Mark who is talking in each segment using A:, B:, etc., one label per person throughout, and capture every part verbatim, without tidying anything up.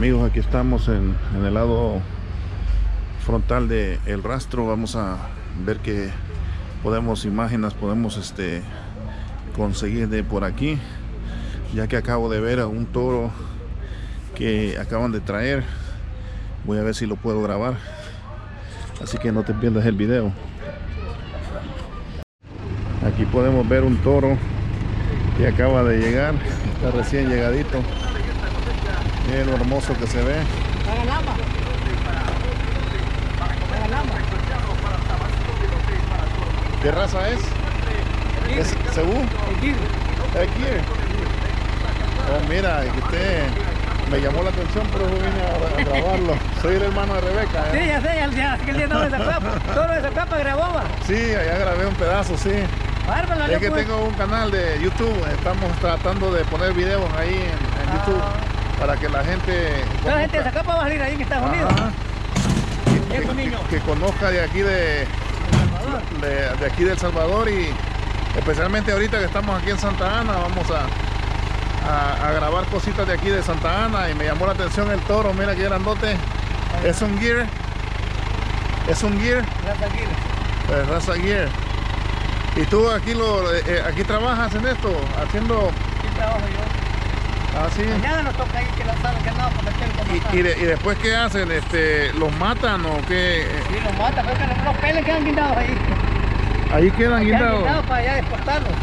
A: Amigos, aquí estamos en, en el lado frontal de El Rastro. Vamos a ver que podemos imágenes podemos este conseguir de por aquí, ya que acabo de ver a un toro que acaban de traer. Voy a ver si lo puedo grabar, así que no te pierdas el video. Aquí podemos ver un toro que acaba de llegar, está recién llegadito. Miren lo hermoso que se ve. ¿Qué raza es? ¿Es Cebú? Equir. Oh, mira, usted me llamó la atención, pero yo vine a, a grabarlo. Soy el hermano de Rebeca, ¿eh?
B: Sí, ya sé, ya, ya, aquel día no de Zacapa, todo de Zacapa grabó, ¿va?
A: Sí, allá grabé un pedazo, sí.
B: Bárbaro,
A: es que
B: pues.
A: tengo un canal de YouTube, estamos tratando de poner videos ahí en, en ah. YouTube para que la gente...
B: Toda la gente de Zacapa va a salir ahí en Estados Unidos.
A: Que, que, que, que conozca de aquí de, de, de aquí de El Salvador, y especialmente ahorita que estamos aquí en Santa Ana, vamos a, a, a grabar cositas de aquí de Santa Ana. Y me llamó la atención el toro, mira que grandote. Es un Gyr. Es un Gyr.
B: Raza Gyr.
A: Pues raza Gyr. ¿Y tú aquí lo eh, aquí trabajas en esto? Haciendo...
B: Aquí trabajo yo.
A: Ah, sí.
B: Mañana nos toca ahí que la sala que andamos por meter.
A: ¿Y, y, de, ¿Y después qué hacen? Este, ¿los matan o qué?
B: Sí, los matan, pero que los peles quedan guindados ahí.
A: Ahí quedan guindados.
B: guindados para allá exportarlos.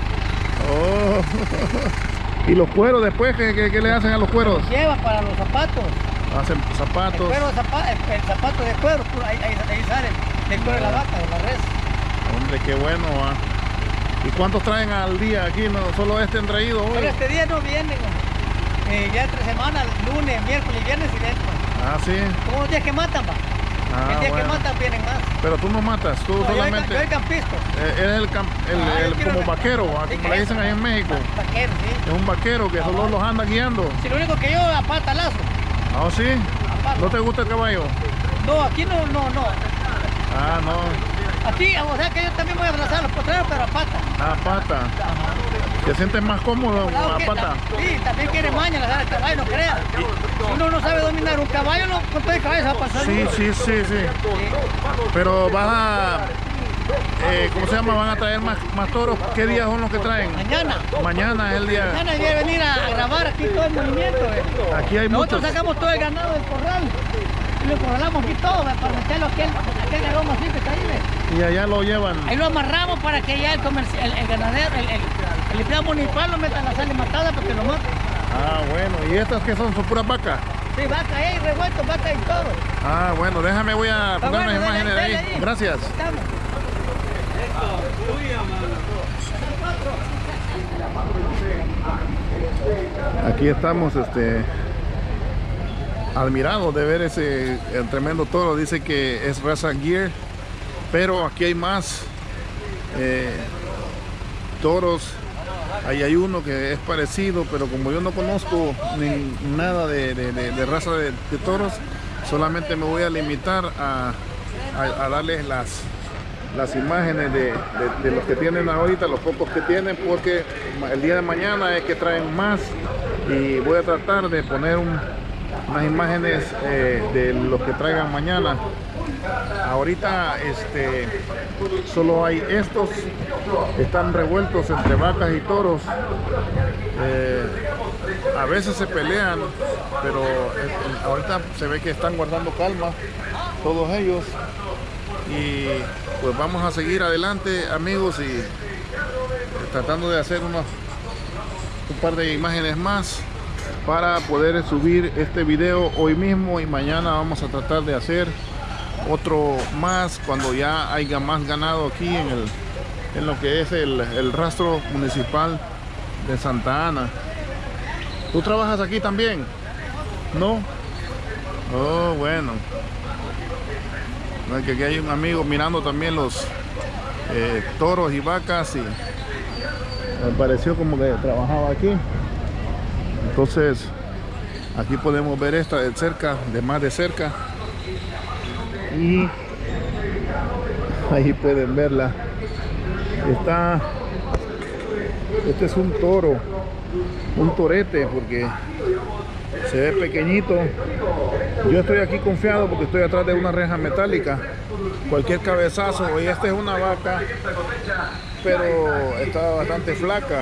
A: Oh. ¿Y los cueros después? ¿Qué, qué, qué le hacen a los cueros?
B: Los lleva para los zapatos.
A: Hacen zapatos.
B: El, cuero, zapa, el, el zapato de cuero, ahí, ahí, ahí sale el cuero de la vaca, de la res.
A: Hombre, qué bueno, ¿va? ¿Y cuántos traen al día aquí? ¿No solo este han traído hoy?
B: Pero este día no vienen. Eh, ya entre semanas, lunes, miércoles, viernes y viernes.
A: Ah, sí.
B: Como los días que matan, va.
A: Ah,
B: el día
A: bueno.
B: que matan vienen más.
A: Pero tú no matas, tú
B: no,
A: solamente...
B: Yo soy campista.
A: Eh, eres el, camp... el,
B: ah,
A: el como vaquero,
B: sí,
A: como le dicen ahí en México.
B: Vaquero, sí.
A: Es un vaquero que ah, solo los anda guiando.
B: Sí, lo único que yo apata lazo.
A: Ah, sí.
B: Apata.
A: ¿No te gusta el caballo?
B: No, aquí no, no, no.
A: Ah, no.
B: Aquí, o sea que yo también voy a abrazar los potreros, pero a pata.
A: Ah, pata. Ajá. ¿Te sientes más cómodo con la pata?
B: Sí, también quiere maña la el caballo, no creas. Si uno no sabe dominar un caballo, no, con todo el caballo se va a pasar.
A: Sí, sí, sí, sí, sí. Pero vas a... Eh, ¿Cómo se llama? ¿Van a traer más, más toros? ¿Qué días son los que traen?
B: Mañana.
A: Mañana es el día.
B: Mañana debe venir a grabar aquí todo el movimiento. Eh.
A: Aquí hay
B: Nosotros
A: muchos...
B: sacamos todo el ganado del corral. Y lo corralamos aquí todo, para meterlo aquí en aquel garoma así que está ahí. ¿Ves?
A: Y allá lo llevan.
B: Ahí lo amarramos para que ya el, el, el ganadero, el, el, el empleado municipal lo meta en la sala matada para que lo mate.
A: Ah, bueno. ¿Y estas qué son? ¿Son puras vacas?
B: Sí, vaca ahí, revuelto, vaca y todo.
A: Ah, bueno, déjame, voy a
B: Está
A: poner
B: bueno,
A: unas imágenes de ahí. ahí. Gracias.
B: Estamos.
A: Aquí estamos, este, admirados de ver ese el tremendo toro. Dice que es raza Gyr, pero aquí hay más eh, toros. Ahí hay uno que es parecido, pero como yo no conozco ni nada de, de, de, de raza de, de toros, solamente me voy a limitar a, a, a darles las las imágenes de, de, de los que tienen ahorita, los pocos que tienen, porque el día de mañana es que traen más y voy a tratar de poner un, unas imágenes eh, de los que traigan mañana. Ahorita este solo hay estos, están revueltos entre vacas y toros. Eh, a veces se pelean, pero eh, ahorita se ve que están guardando calma todos ellos. Y pues vamos a seguir adelante, amigos, y tratando de hacer unos un par de imágenes más para poder subir este video hoy mismo, y mañana vamos a tratar de hacer otro más cuando ya haya más ganado aquí en el en lo que es el, el rastro municipal de Santa Ana. ¿Tú trabajas aquí también? ¿No? Oh, bueno. Que aquí hay un amigo mirando también los eh, toros y vacas, y me pareció como que trabajaba aquí. Entonces aquí podemos ver esta de cerca, de más de cerca, y ahí pueden verla. Está, este es un toro un torete porque se ve pequeñito. Yo estoy aquí confiado porque estoy atrás de una reja metálica. Cualquier cabezazo, y esta es una vaca, pero está bastante flaca.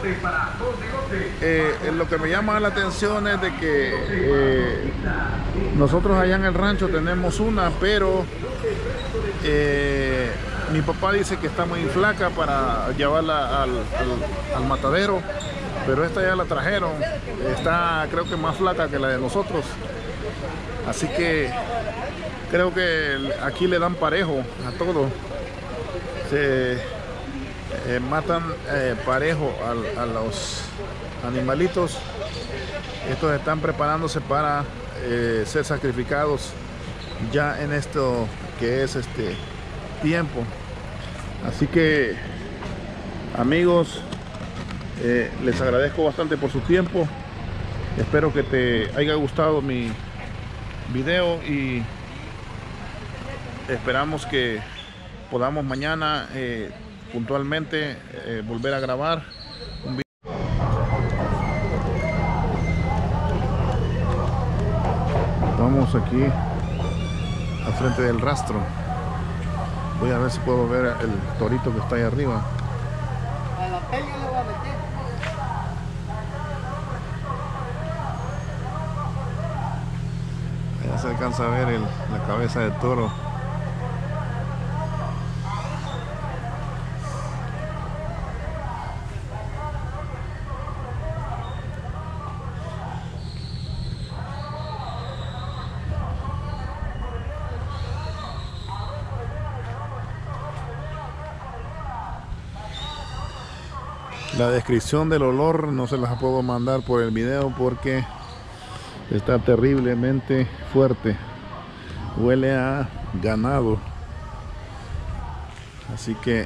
A: Eh, lo que me llama la atención es de que eh, nosotros allá en el rancho tenemos una, pero eh, mi papá dice que está muy flaca para llevarla al, al, al matadero, pero esta ya la trajeron, está creo que más flaca que la de nosotros, así que creo que aquí le dan parejo a todo. Se eh, matan eh, parejo a, a los animalitos. Estos están preparándose para eh, ser sacrificados ya en esto que es este tiempo. Así que, amigos, eh, les agradezco bastante por su tiempo. Espero que te haya gustado mi video y esperamos que podamos mañana eh, puntualmente eh, volver a grabar un video. Estamos aquí al frente del rastro. Voy a ver si puedo ver el torito que está ahí arriba.
B: A la peña le voy a meter.
A: Allá se alcanza a ver el, la cabeza del toro. La descripción del olor no se las puedo mandar por el video porque está terriblemente fuerte. Huele a ganado. Así que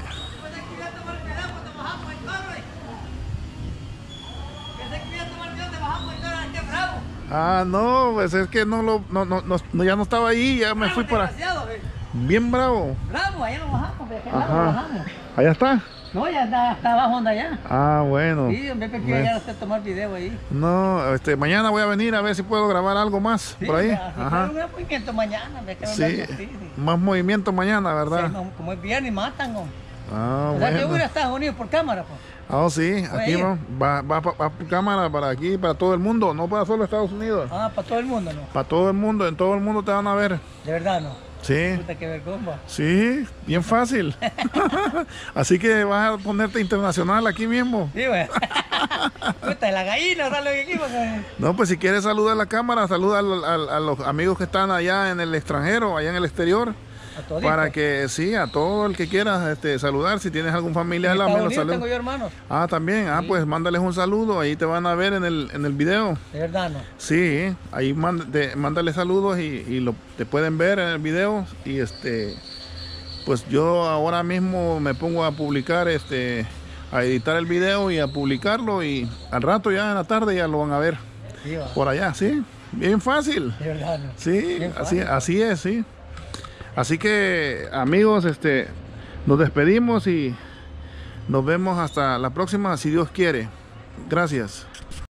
A: ah, no, pues es que no lo no, no, no ya no estaba ahí, ya me fui para bien bravo.
B: Bravo, allá nos bajamos, de aquel lado
A: Ajá.
B: nos bajamos.
A: Allá está.
B: No, ya está, está abajo donde allá.
A: Ah, bueno.
B: Sí, me que
A: Me-
B: llegar a usted a tomar video ahí.
A: No, este, mañana voy a venir a ver si puedo grabar algo más
B: Sí,
A: por ahí.
B: ya, si
A: Ajá.
B: fuera un movimiento mañana, ve que no
A: Sí,
B: andamos así, sí.
A: más movimiento mañana, ¿verdad?
B: Sí, no, como es viernes matan, ¿no?
A: Ah,
B: O sea que yo voy a ir
A: bueno.
B: a Estados Unidos por cámara, pues.
A: Ah, sí,
B: Voy a
A: aquí
B: ir.
A: va, va, va, va, va por cámara para aquí, para todo el mundo, no para solo Estados Unidos.
B: Ah, para todo el mundo, ¿no?
A: Para todo el mundo, en todo el mundo te van a ver.
B: De verdad, ¿no?
A: Sí,
B: Puta, qué vergüenza.
A: sí, bien fácil. Así que vas a ponerte internacional aquí mismo.
B: Sí, güey. Puta, la gallina, ¿sabes lo que aquí? Porque...
A: No, pues si quieres saludar a la cámara, saluda al- al- a los amigos que están allá en el extranjero, allá en el exterior.
B: A todito.
A: Para que, sí, a todo el que quieras este, saludar, si tienes algún familiar,
B: En
A: la
B: Estados
A: me lo
B: Unidos
A: saluda.
B: tengo yo hermanos.
A: Ah, también, ah,
B: Sí.
A: pues mándales un saludo, ahí te van a ver en el, en el video.
B: De verdad, ¿no?
A: Sí, ahí mand- te- mándale saludos y, y lo, te pueden ver en el video. Y este, pues yo ahora mismo me pongo a publicar, este, a editar el video y a publicarlo. Y al rato ya en la tarde ya lo van a ver
B: Sí, va.
A: por allá, ¿sí? Bien fácil.
B: De verdad, ¿no?
A: Sí,
B: Bien
A: así,
B: fácil.
A: así es, sí. Así que, amigos, este, nos despedimos y nos vemos hasta la próxima, si Dios quiere. Gracias.